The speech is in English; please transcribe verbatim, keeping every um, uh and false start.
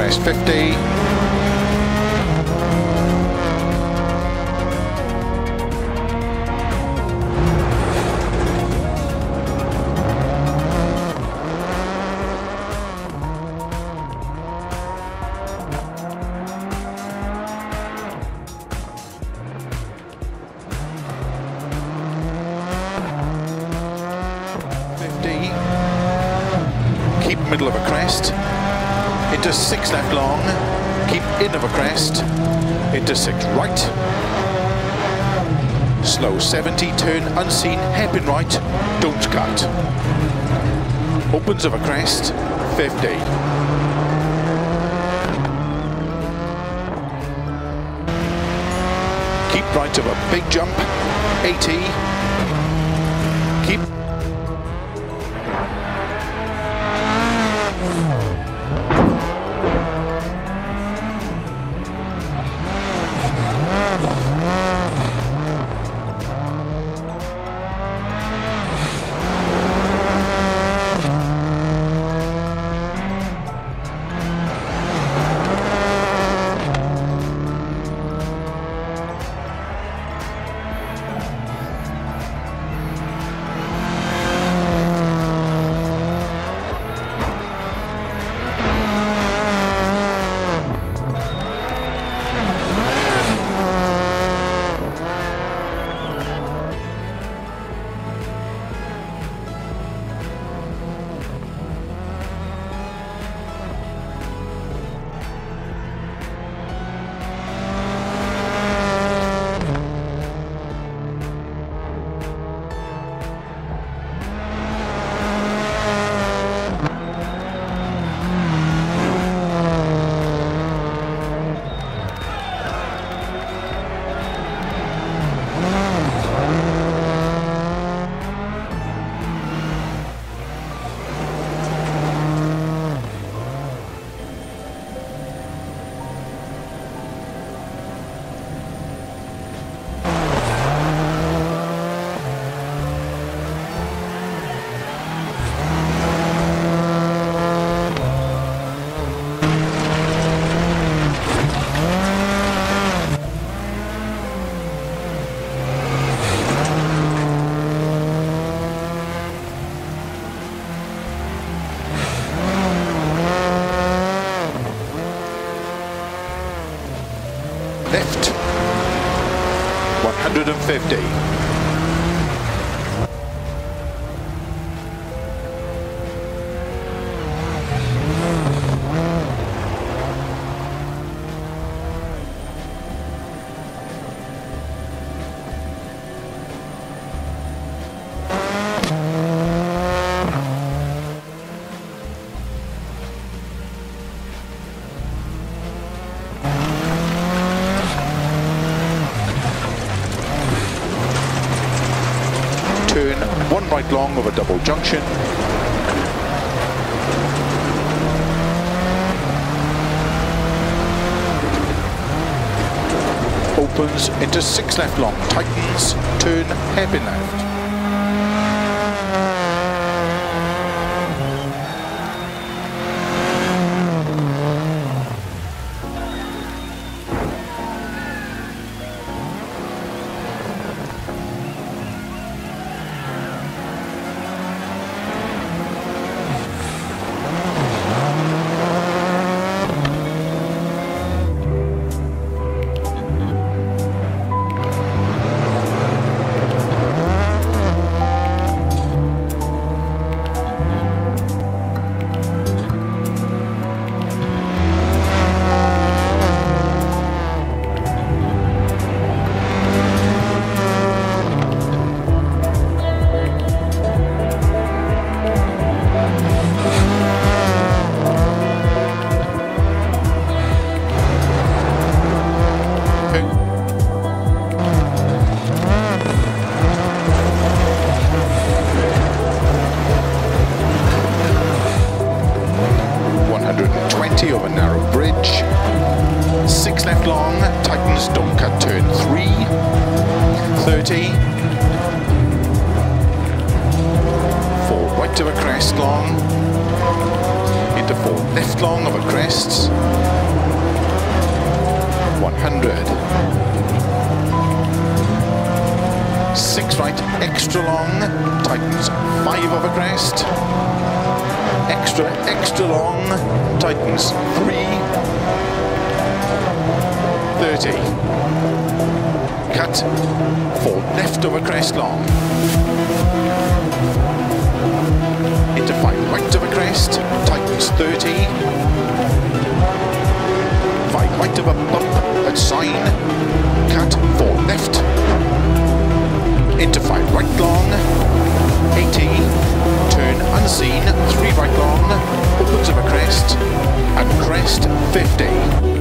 crest, fifty. Keep middle of a crest, into six left long, keep in of a crest, into six right, slow seventy, turn unseen, hairpin right, don't cut, opens of a crest, fifty. Keep right of a big jump, eighty, keep left, one hundred fifty. Turn one right long of a double junction. Opens into six left long, tightens, turn hairpin left. Over narrow bridge, six left long, tightens, don't cut, turn three, thirty, four right to a crest long, into four left long over crests, one hundred. Six right, extra long, tightens five over crest, extra, extra long, tightens three, thirty. Cut, four left over crest long, into five right over crest, tightens thirty, five right over bump at sign, cut, four left, into five right long, eighty, turn unseen, three right long, opens over crest, and crest fifty.